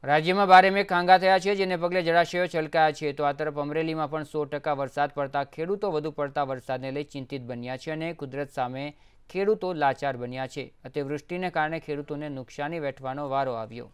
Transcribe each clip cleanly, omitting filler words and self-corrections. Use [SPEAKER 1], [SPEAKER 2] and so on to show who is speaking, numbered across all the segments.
[SPEAKER 1] રાજ્યમાં ભારે મેઘ ખાંગા થયા છે, જેને પગલે જળાશયો છલકાયા છે. તો આ તરફ અમરેલીમાં પણ 100% વરસાદ પડતા ખેડૂતો વધુ પડતા વરસાદને લઈ ચિંતિત બન્યા છે અને કુદરત સામે ખેડૂતો લાચાર બન્યા છે. અતિવૃષ્ટિને કારણે ખેડૂતોને નુકસાની વેઠવાનો વારો આવ્યો.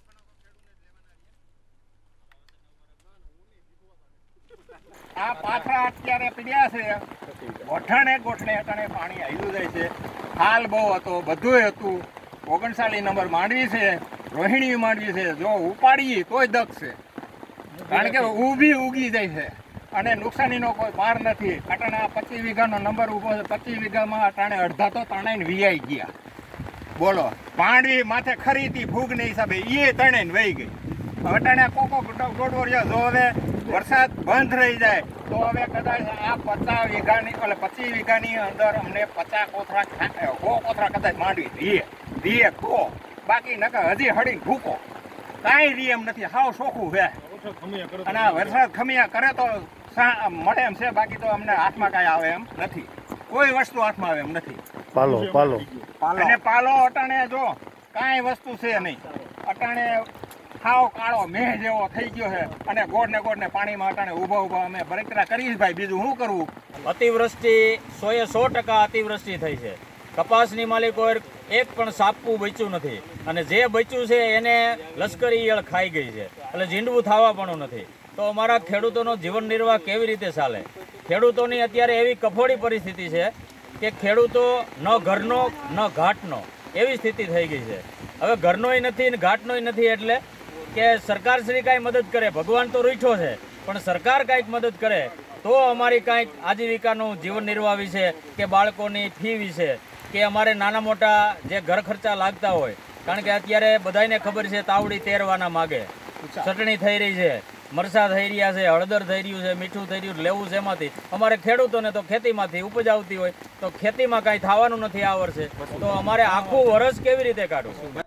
[SPEAKER 2] આ પાથરા અત્યારે પીડ્યા છે, ગોઠણે ગોઠણે અટાણે પાણી આવ્યું જાય છે. હાલ બહુ હતો, બધું હતું. 39 નંબર માંડવી છે, રોહિણી માંડવી છે, જો ઉપાડીએ તોય દક છે, કારણ કે ઊભી ઉગી જાય છે અને નુકસાનીનો કોઈ પાર નથી. અટાણે આ 25 વીઘાનો નંબર ઊભો છે. 25 વીઘામાં અટાણે અડધા તો તણાઈને વિયાઈ ગયા. બોલો, માંડવી માથે ખરીદી ફૂગને હિસાબે એ તણાઈને વહી ગઈ. અટાણે કોકો ગોડવડિયા જો હવે વરસાદ બંધ રહી જાય તો હવે કદાચ આ 50 વીઘાની એટલે 25 વીઘાની અંદર અમને 50 કોથરા 100 કોથરા કદાચ માંડવી દીએ તો બાકી નકર હજી હડીને ભૂકો કાંઈ રી એમ નથી. હાવ સોખું છે અને આ વરસાદ ખમિયા કરે તો મળે એમ છે, બાકી તો અમને હાથમાં કાંઈ આવે એમ નથી. કોઈ વસ્તુ હાથમાં આવે એમ નથી. અને પાલો અટાણે જો કાંઈ વસ્તુ છે નહીં. અટાણે હાવ કાળો મેહ જેવો થઈ ગયો છે અને ગોળ ને પાણીમાં અટાણે ઊભા અમે બરકરા કરીશ ભાઈ, બીજું શું કરવું.
[SPEAKER 3] અતિવૃષ્ટિ 100% અતિવૃષ્ટિ થઈ છે. કપાસની માલિકો એક પણ સાપવું બચ્યું નથી અને જે બચ્યું છે એને લશ્કરી ઈયળ ખાઈ ગઈ છે, એટલે ઝીંડવું થવા પણ નથી. તો અમારા ખેડૂતોનો જીવન નિર્વાહ કેવી રીતે ચાલે? ખેડૂતોની અત્યારે એવી કફોડી પરિસ્થિતિ છે કે ખેડૂતો ન ઘરનો ન ઘાટનો એવી સ્થિતિ થઈ ગઈ છે. હવે ઘરનોય નથી ને ઘાટનોય નથી, એટલે કે સરકારશ્રી કાંઈ મદદ કરે. ભગવાન તો રૂઠો છે, પણ સરકાર કાંઈક મદદ કરે તો અમારી કાંઈક આજીવિકાનું જીવન નિર્વાહ વિશે કે બાળકોની ફી વિશે કે અમારે નાના મોટા જે ઘર ખર્ચા લાગતા હોય, કારણ કે અત્યારે બધાને ખબર છે તાવડી તેરવાના માગે, ચટણી થઈ રહી છે, મરચાં થઈ રહ્યા છે, હળદર થઈ રહ્યું છે, મીઠું થઈ રહ્યું, લેવું છે એમાંથી. અમારે ખેડૂતોને તો ખેતીમાંથી ઉપજ આવતી હોય તો ખેતીમાં કાંઈ થવાનું નથી આ વર્ષે, તો અમારે આખું વર્ષ કેવી રીતે કાઢવું?